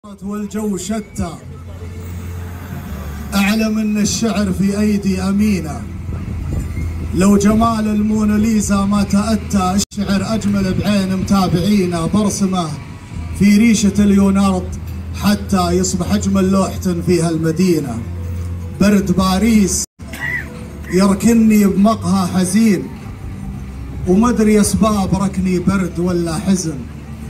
والجو شتى، أعلم أن الشعر في أيدي أمينة. لو جمال الموناليزا ما تأتى، الشعر أجمل بعين متابعينا. برسمه في ريشة ليونارد حتى يصبح أجمل لوحة فيها المدينة. برد باريس يركني بمقهى حزين، ومدري أسباب ركني برد ولا حزن.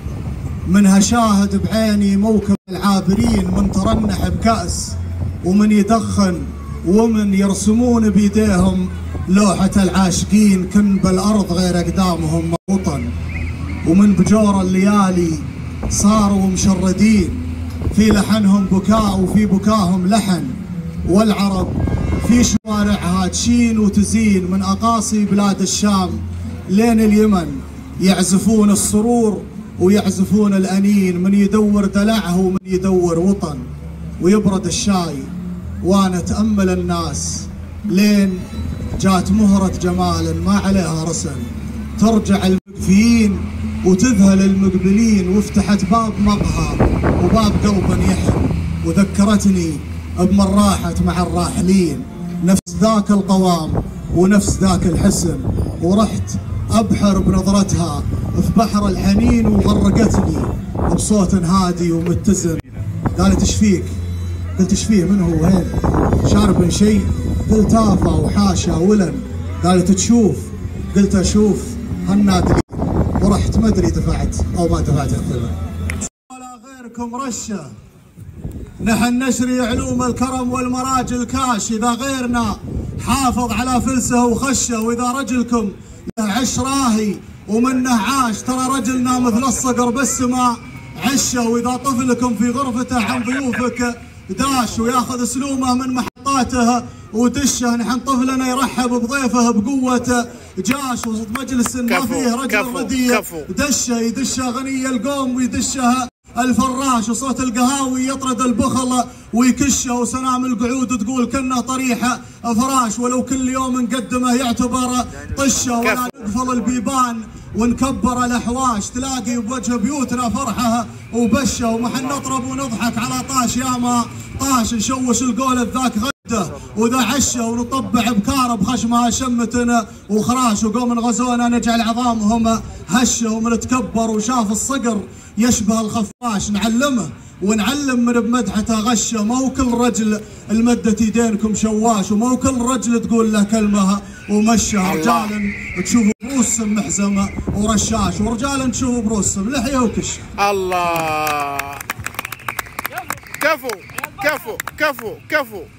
منها شاهد بعيني موكب العابرين، من ترنح بكأس ومن يدخن ومن يرسمون بيديهم لوحة العاشقين. كن بالأرض غير أقدامهم وطن، ومن بجور الليالي صاروا مشردين. في لحنهم بكاء وفي بكاهم لحن، والعرب في شوارعها تشين وتزين. من أقاصي بلاد الشام لين اليمن يعزفون السرور ويعزفون الأنين. من يدور دلعه ومن يدور وطن، ويبرد الشاي وانا اتأمل الناس لين جات مهرة جمال ما عليها رسم. ترجع المكفيين وتذهل المقبلين، وافتحت باب مقهى وباب قلب يحن، وذكرتني بمن راحت مع الراحلين. نفس ذاك القوام ونفس ذاك الحسن، ورحت أبحر بنظرتها في بحر الحنين، وغرقتني بصوت هادي ومتزن. قالت ايش فيك؟ قلت ايش فيه؟ من هو؟ وين؟ شارب شيء؟ قلت افا وحاشا ولن. قالت تشوف؟ قلت اشوف هالنادلين. ورحت ما ادري دفعت او ما دفعت الثمن. ولا غيركم رشه، نحن نشري علوم الكرم والمراجل كاش. اذا غيرنا حافظ على فلسه وخشه، واذا رجلكم له عش راهي ومنه عاش، ترى رجلنا مثل الصقر بالسماء عشه. واذا طفلكم في غرفته عن ضيوفك داش، وياخذ سلومه من محطاته ودشه. نحن طفلنا يرحب بضيفه بقوته جاش، وسط مجلس ما فيه رجل رديه دشه. يدشه غني القوم ويدشه الفراش، وصوت القهاوي يطرد البخل ويكشه. وسنام القعود تقول كنا طريحه فراش، ولو كل يوم نقدمه يعتبر طشه. ولا نقفل البيبان ونكبر الاحواش، تلاقي بوجه بيوتنا فرحه وبشه. ومحن نطرب ونضحك على طاش، ياما طاش نشوش القول ذاك غده وذا عشه. ونطبع بكار بخشمها شمتنا وخراش، وقوم غزونا نجعل عظامهم هشه. ونتكبر وشاف الصقر يشبه الخفاش، نعلمه ونعلم من بمدحته غشه. مو كل رجل المدت يدينكم شواش، ومو كل رجل تقول له كلمه ومشى. رجال تشوفوا بروسهم محزمه ورشاش، ورجال تشوفوا بروسهم لحيه وكشه. الله، كفو كفو كفو كفو.